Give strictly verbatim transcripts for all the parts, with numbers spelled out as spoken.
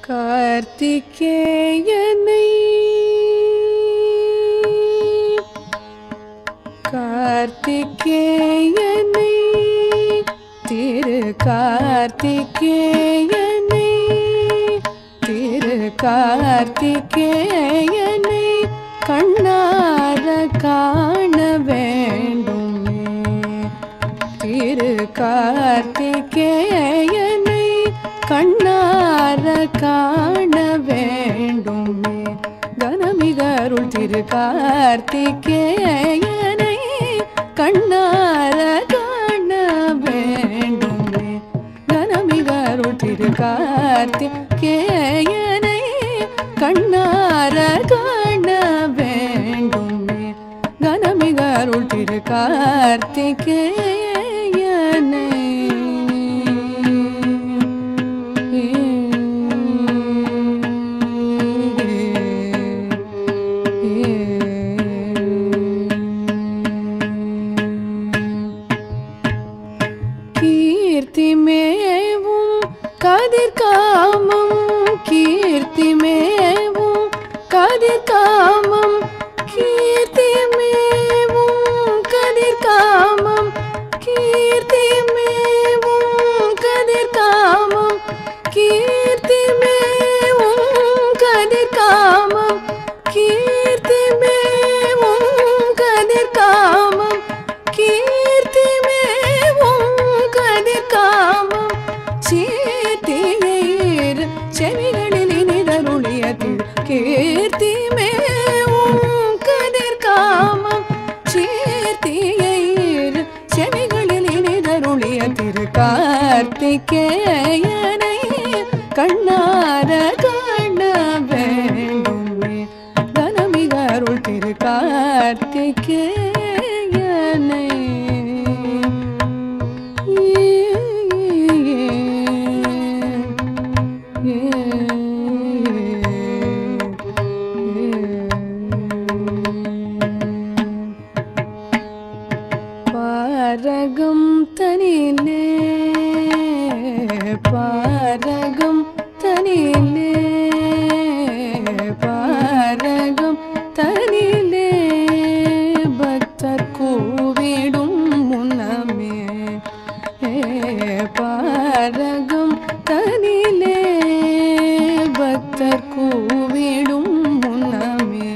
கார்த்திகேயனை கார்த்திகேயனை திரு கார்த்திகேயனை திரு கார்த்திகேயனை கண்ணார காண வேண்டுமே திரு கார்த்திகேயனை கண்ணார காண வேண்டுமே கனமிகருள் திரு கார்த்திகேயனை கண்ணார காண வேண்டுமே கனமிகருள் திரு கார்த்திகேயனை கண்ணார காண வேண்டுமே கனமிகருள் திரு கார்த்திகேயனை கீர்த்திமேவும் கதிர்காமம் கீர்த்திமேவும் கதிர்காமம் கீர்த்திமேவும் கதிர்காமம் கீர்த்திமேவும் கதிர்காமம் கீர்த்திமேவும் கதிர்காமம் கீர்த்திமேவும் கதிர்காமம் கீர்த்திமேவும் கதிர்காமம் சீர்த்தியைர் செவிகளில் இனிதருளிய கீர்த்திமேவும் கதிர்காமம் சீர்த்தியைர் செவிகளில் இனிதருளிய திரு கார்த்திகேயனை கண்ணார காண வேண்டுமே கனமிகருள் திரு கார்த்திகேயனை பாரகம் தனிலே பாரகம் தனிலே பாரகம் தனிலே பக்தர் கூவிடும் முன்னமே பாரகம் தனிலே பக்தர் கூவிடும் முன்னமே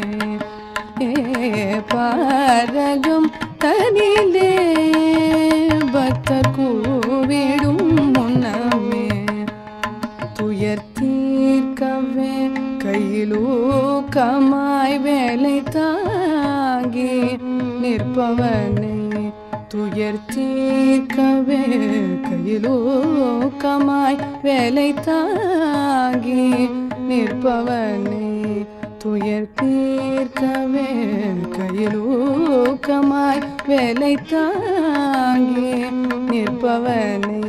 பாரகம் தனிலே பக்தர் கூவிடும் முன்னமே துயர் தீர்க்கவே கையிலூக்கமாய் வேலை தாங்கி நிற்பவனை துயர் தீர்க்கவே கையிலூக்கமாய் வேலை தாங்கி நிற்பவனை துயர் தீர்க்கவே கையிலூக்கமாய் வேலை தாங்கி நிற்பவனை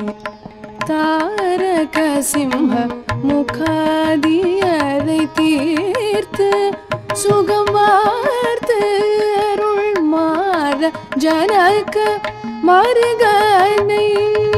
தாரக சிம்ம முகாதியரை தீர்த்து சுகம் வார்த்து அருள் மாற ஜனக மருகனை